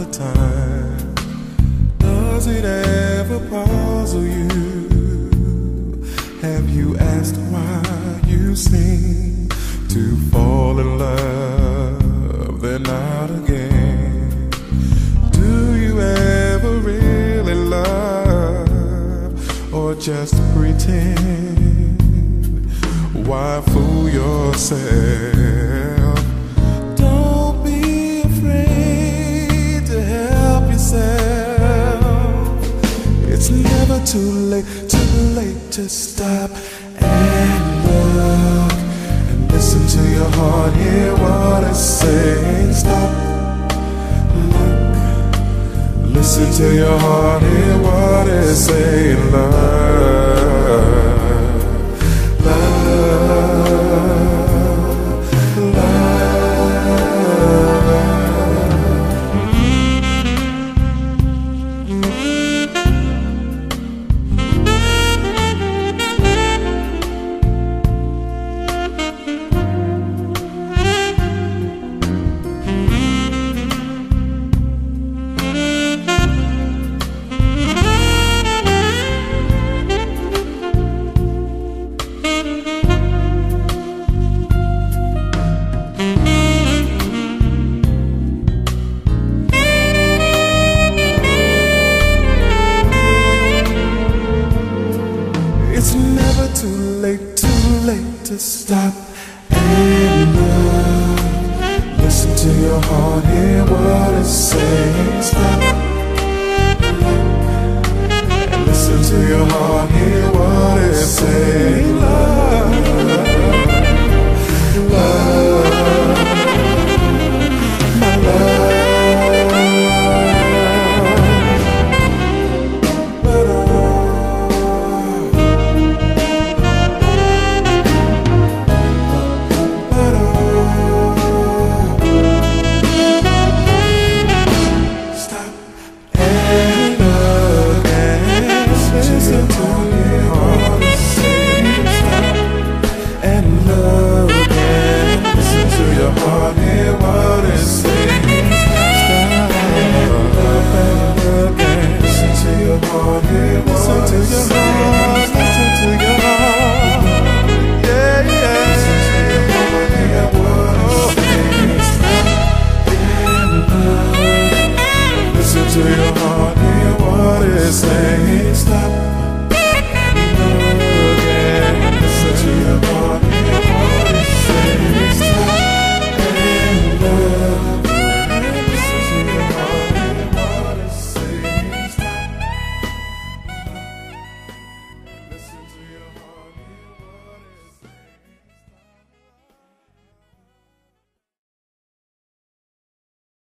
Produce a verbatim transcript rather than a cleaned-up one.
time. Does it ever puzzle you? Have you asked why you seem to fall in love, then not again? Do you ever really love, or just pretend? Why fool yourself? Don't be afraid to help yourself. It's never too late, too late to stop and look and listen to your heart, hear what it's saying. Stop, look, listen to your heart, hear what it's saying. Love, it's never too late, too late to stop and look. Listen to your heart, hear what it's saying.